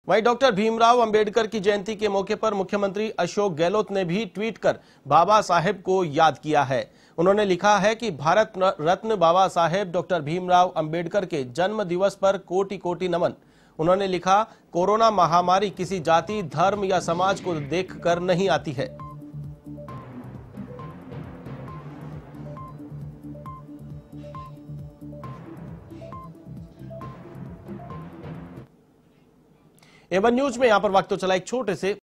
वहीं डॉक्टर भीमराव अंबेडकर की जयंती के मौके पर मुख्यमंत्री अशोक गहलोत ने भी ट्वीट कर बाबा साहेब को याद किया है। उन्होंने लिखा है कि भारत रत्न बाबा साहेब डॉक्टर भीमराव अंबेडकर के जन्म दिवस पर कोटि कोटि नमन। उन्होंने लिखा, कोरोना महामारी किसी जाति, धर्म या समाज को देखकर नहीं आती है। एवन न्यूज में यहां पर वक्त तो चला एक छोटे से